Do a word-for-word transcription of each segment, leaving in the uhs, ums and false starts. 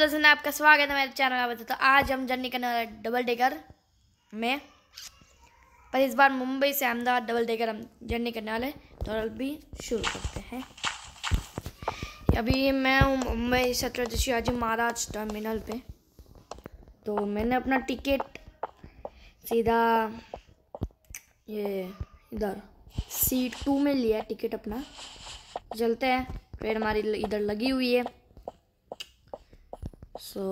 दोस्तों आपका स्वागत है मेरे चैनल में। तो आज हम जर्नी करने वाले डबल डेकर में, पर इस बार मुंबई से अहमदाबाद डबल डेकर हम जर्नी करने वाले। तो अभी शुरू करते हैं। अभी मैं हूँ मुंबई छत्रपति शिवाजी महाराज टर्मिनल पे। तो मैंने अपना टिकट सीधा ये इधर सीट टू में लिया टिकट अपना। चलते हैं, ट्रेन हमारी इधर लगी हुई है। सो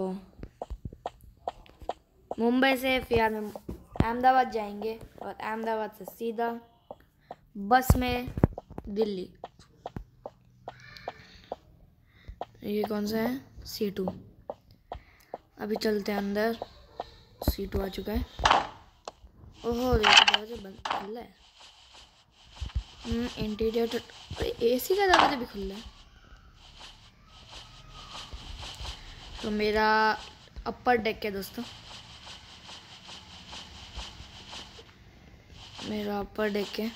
so, मुंबई से फिर हम अहमदाबाद जाएंगे और अहमदाबाद से सीधा बस में दिल्ली। ये कौन सा है? C two. अभी चलते हैं अंदर। सी टू आ चुका है। ओहो दरवाजा बंद खुला है। इंटीरियर एसी का दरवाजा भी खुला है। तो मेरा अपर डेक है दोस्तों, मेरा अपर डेक है।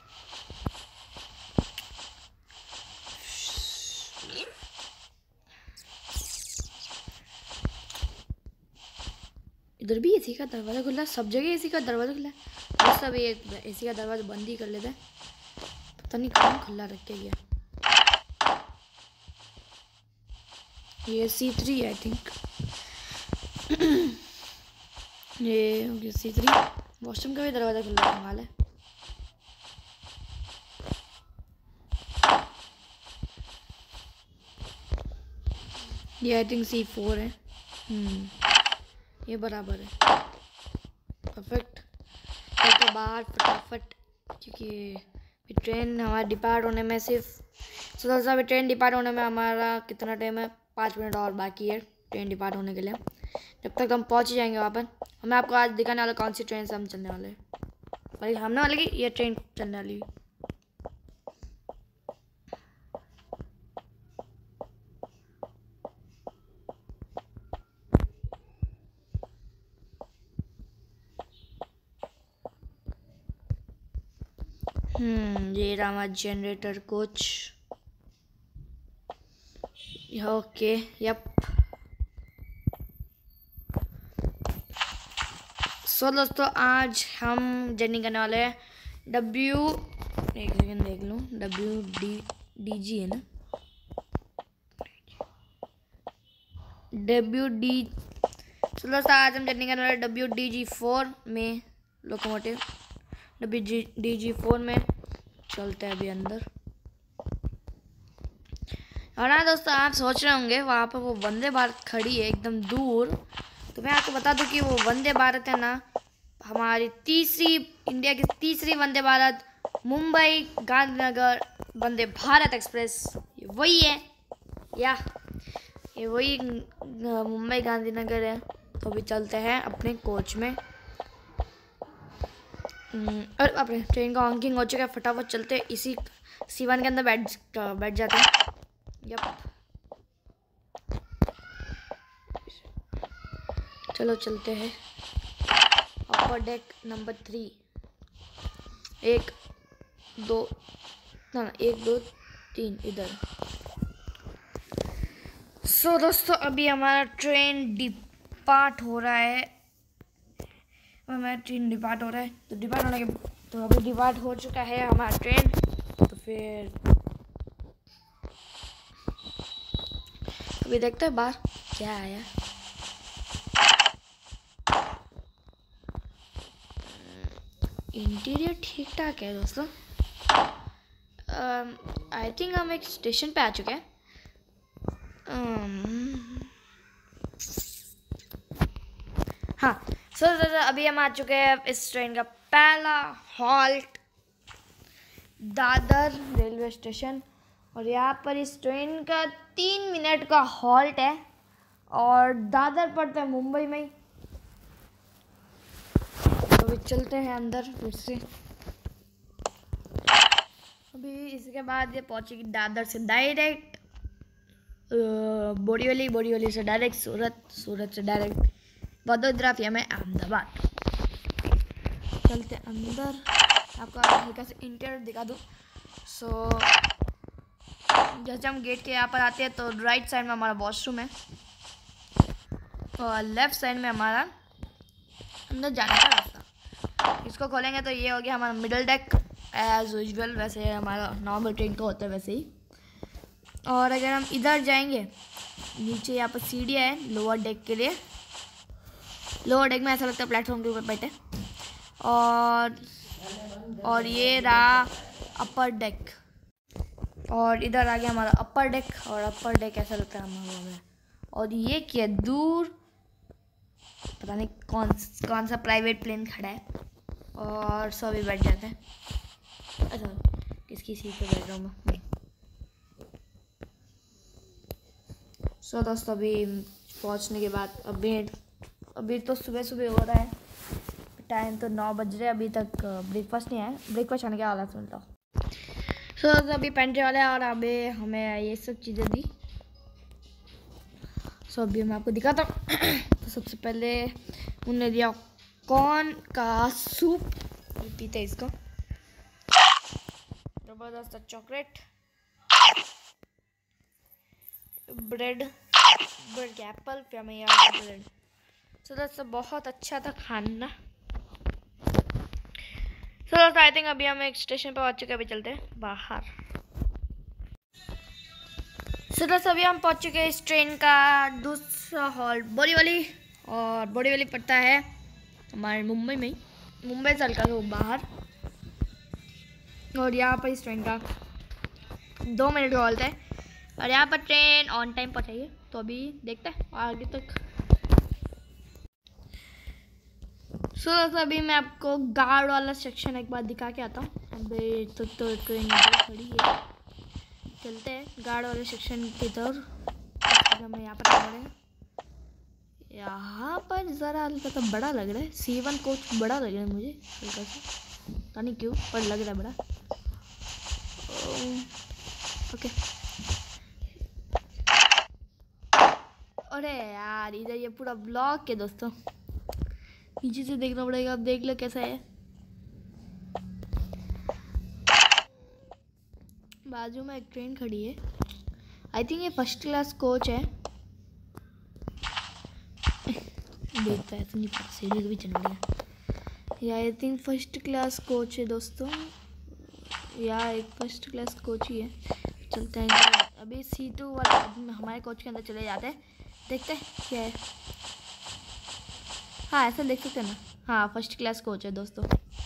इधर भी एसी का दरवाजा खुला है, सब जगह एसी का दरवाजा खुला है। बस सब एक एसी का दरवाजा बंद ही कर लेते हैं। पता नहीं कौन खुला रख के गया। ये सी थ्री आई थिंक। ये हो गया सी थ्री। वॉशरूम का भी दरवाजा खुला है वाला है। ये आई थिंक सी फोर है। हम्म ये बराबर है, परफेक्ट। तो बाहर फटाफट, क्योंकि ट्रेन हमारा डिपार्ट होने में सिर्फ सोलह सा भी ट्रेन डिपार्ट होने में हमारा कितना टाइम है? पाँच मिनट और बाकी है ट्रेन डिपार्ट होने के लिए। जब तक हम पहुंच ही जाएंगे वहाँ पर। हमें आपको आज दिखाने वाला कौन सी ट्रेन से हम चलने वाले हैं। भाई हमने वाले की ये ट्रेन चलने वाली। हम्म ये रहा generator coach. Okay yup. So दोस्तों आज हम जर्नी करने वाले हैं डब्ल्यू एक सेकेंड देख लूँ। डब्ल्यू डी डी जी है ना? W D. सो दोस्तों आज हम जर्नी करने वाले डब्ल्यू डी जी फोर में locomotive. W G D G four में चलते हैं अभी अंदर। और हाँ दोस्तों, आप सोच रहे होंगे वहाँ पर वो वंदे भारत खड़ी है एकदम दूर। तो मैं आपको बता दूं कि वो वंदे भारत है ना, हमारी तीसरी, इंडिया की तीसरी वंदे भारत मुंबई गांधीनगर वंदे भारत एक्सप्रेस, ये वही है या ये वही मुंबई गांधीनगर है। तो अभी चलते हैं अपने कोच में। और अपने ट्रेन का ऑनकिंग हो चुका है। फटाफट चलते हैं, इसी सी वन के अंदर बैठ बैठ जाते हैं। यप चलो चलते हैं। Upper deck number three. एक दो ना ना एक दो तीन इधर। सो दोस्तों अभी हमारा ट्रेन डिपार्ट हो रहा है। हमारा ट्रेन डिपार्ट हो रहा है तो डिपार्ट होने के तो अभी डिपार्ट हो चुका है हमारा ट्रेन। तो फिर अभी देखते हैं बाहर क्या आया। इंटीरियर ठीक ठाक है दोस्तों। आई uh, थिंक हम एक स्टेशन पे आ चुके हैं। um, हाँ सो so, so, so, अभी हम आ चुके हैं इस ट्रेन का पहला हॉल्ट दादर रेलवे स्टेशन। और यहाँ पर इस ट्रेन का तीन मिनट का हॉल्ट है और दादर पड़ता है मुंबई में ही। तो अभी चलते हैं अंदर फिर से। अभी इसके बाद ये पहुंचेगी दादर से डायरेक्ट बोरीवली, बोरीवली से डायरेक्ट सूरत, सूरत से डायरेक्ट वडोदरा, फिर में अहमदाबाद। चलते अंदर, आपको हल्का से इंटीरियर दिखा दूँ। सो so, जैसे हम गेट के यहाँ पर आते हैं तो राइट साइड में हमारा वॉशरूम है। और लेफ्ट साइड में हमारा अंदर जाने का रास्ता। इसको खोलेंगे तो ये हो गया हमारा मिडल डेक एज यूजुअल, वैसे हमारा नॉर्मल ट्रेन का होता है वैसे ही। और अगर हम इधर जाएंगे नीचे यहाँ पर सीढ़ियाँ है लोअर डेक के लिए। लोअर डेक में ऐसा लगता है प्लेटफॉर्म के ऊपर बैठे। और और ये रहा अपर डेक, और इधर आ गया हमारा अपर डेक। और अपर डेक ऐसा लगता है हमारा। और ये क्या दूर पता नहीं कौन कौन सा प्राइवेट प्लेन खड़ा है। और सभी बैठ जाते हैं। अच्छा किसकी सीट पे बैठ रहा हूँ मैं। सो दोस्तों अभी पहुँचने के बाद अभी अभी तो सुबह सुबह हो रहा है, टाइम तो नौ बज रहे, अभी तक ब्रेकफास्ट नहीं आया। ब्रेकफास्ट आने के हालात मिलता हूँ। सो so, अभी पेंट्री वाले और अभी हमें ये सब चीज़ें दी। सो so, अभी मैं आपको दिखाता हूँ। तो सबसे पहले उन्होंने दिया कॉर्न का सूप, पीते हैं इसको। ज़बरदस्त चॉकलेट, ब्रेड ब्रेड के एप्पल, फिर हमें यहाँ ब्रेड। सो दोस्तों बहुत अच्छा था खाना। सो दोस्तों आई थिंक अभी हम एक स्टेशन पर पहुँच चुके हैं, अभी चलते हैं बाहर। सो दोस्तों अभी हम पहुँच चुके हैं इस ट्रेन का दूसरा हॉल बोरीवली। और बोरीवली पड़ता है हमारे मुंबई में, मुंबई से हल्का तो बाहर। और यहाँ पर इस ट्रेन का दो मिनट का हॉल्ट है और यहाँ पर ट्रेन ऑन टाइम पहुँचाइए। तो अभी देखते हैं आगे तक। सो so, अभी मैं आपको गार्ड वाला सेक्शन एक बार दिखा के आता हूँ। अभी तो, तो ट्रेन खड़ी है, चलते हैं गार्ड वाले सेक्शन की तरफ। हमें यहाँ पर पड़ेगा, यहाँ पर ज़रा हल्का तो बड़ा लग रहा है। सी वन कोच बड़ा लग रहा है मुझे हल्का सा, पता नहीं क्यों पर लग रहा है बड़ा। ओके अरे यार इधर ये पूरा ब्लॉक है दोस्तों, नीचे से देखना पड़ेगा। अब देख लो कैसा है। बाजू में एक ट्रेन खड़ी है, आई थिंक ये फर्स्ट क्लास कोच है। देखता है तो नहीं पता, सीढ़ी भी चल गया। या I think first class coach है दोस्तों, या एक फर्स्ट क्लास कोच ही है। चलते हैं अभी सी टू वाला हमारे कोच के अंदर चले जाते हैं, देखते हैं क्या है। हाँ ऐसा देख सकते हैं ना, हाँ फर्स्ट क्लास कोच है दोस्तों।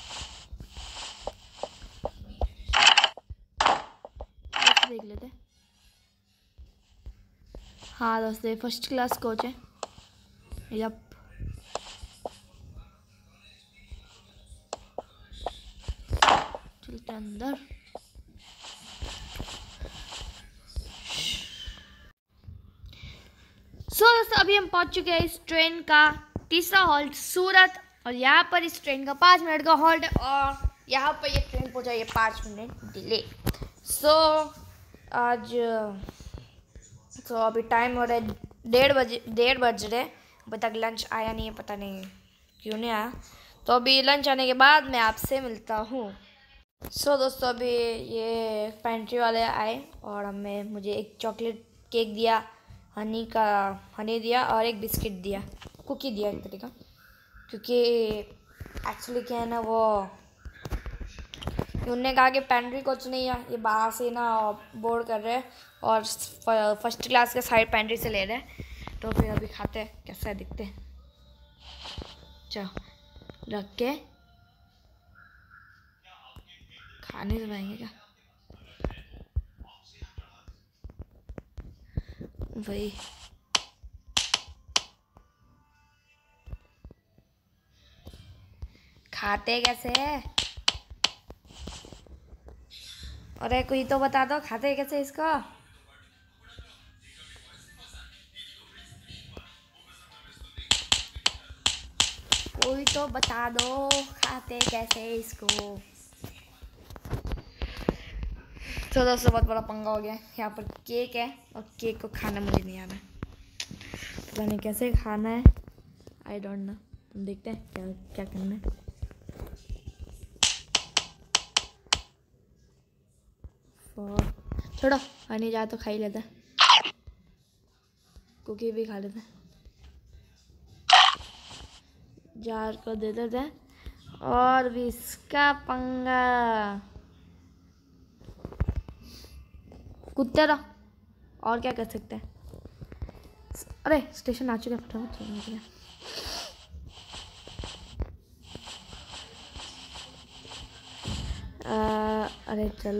देख लेते हैं। हाँ दोस्तों फर्स्ट क्लास कोच है। यप चलते अंदर। सो so, दोस्तों अभी हम पहुंच चुके हैं इस ट्रेन का तीसरा हॉल्ट सूरत। और यहाँ पर इस ट्रेन का पाँच मिनट का हॉल्ट है और यहाँ पर ये ट्रेन पहुंचाई है पाँच मिनट डिले। सो so, आज तो so, अभी टाइम हो रहा है डेढ़ बजे डेढ़ बज रहे। अभी तक लंच आया नहीं है, पता नहीं क्यों नहीं आया। तो अभी लंच आने के बाद मैं आपसे मिलता हूँ। सो so, दोस्तों अभी ये पेंट्री वाले आए और हमें मुझे एक चॉकलेट केक दिया, हनी का हनी दिया और एक बिस्किट दिया, कुकी दिया एक तरीका। क्योंकि एक्चुअली क्या है ना, वो उन्होंने कहा कि पेंट्री कोच नहीं है, ये बाहर से ना बोर्ड कर रहे हैं और फर्स्ट क्लास के साइड पेंट्री से ले रहे हैं। तो फिर अभी खाते हैं कैसा है, दिखते हैं। चलो रख के खाने से पाएंगे क्या भाई। खाते कैसे है? अरे कोई तो बता दो खाते कैसे इसको। कोई तो बता दो खाते कैसे इसको। तो दोस्तों बहुत बड़ा पंगा हो गया। यहाँ पर केक है और केक को खाना मुझे नहीं आता, पता नहीं कैसे खाना है, आई डोंट नो। देखते हैं क्या क्या करना है। छोड़ो हनी जाए तो खा ही लेते, कुकी भी खा लेते। जार को दे देते हैं और भी इसका पंगा। कुत्ते रहा, और क्या कर सकते हैं। अरे स्टेशन आ चुका है, फटाफट चलना पड़ेगा। अरे चल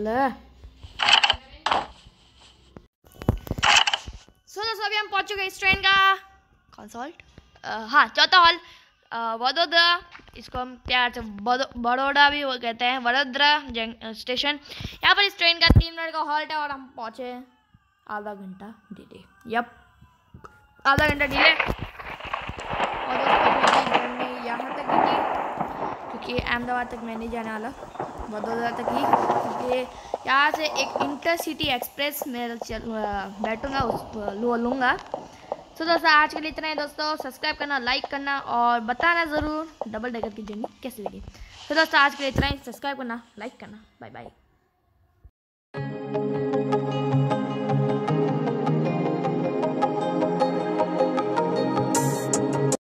सो दोस्तों अभी हम पहुंच चुके हैं इस ट्रेन का कंसल्ट, हाँ चौथा हॉल वडोदरा, इसको हम प्यार से बड़ोड़ा भी वो कहते हैं, वडोदरा स्टेशन। यहाँ पर इस ट्रेन का तीन मिनट का हॉल्ट है और हम पहुंचे आधा घंटा डिले। यप आधा घंटा डिले। और दोस्तों मेरी जर्नी यहाँ तक की थी, क्योंकि अहमदाबाद तक मैं नहीं जाने वाला, वडोदरा तक ही, क्योंकि यहाँ से एक इंटरसिटी एक्सप्रेस में बैठूँगा, उस लूँगा। तो दोस्तों आज के लिए इतना ही दोस्तों। सब्सक्राइब करना, लाइक करना और बताना ज़रूर डबल डेकर की जर्नी कैसी लगी। तो दोस्तों आज के लिए इतना ही। सब्सक्राइब करना, लाइक करना, बाय बाय।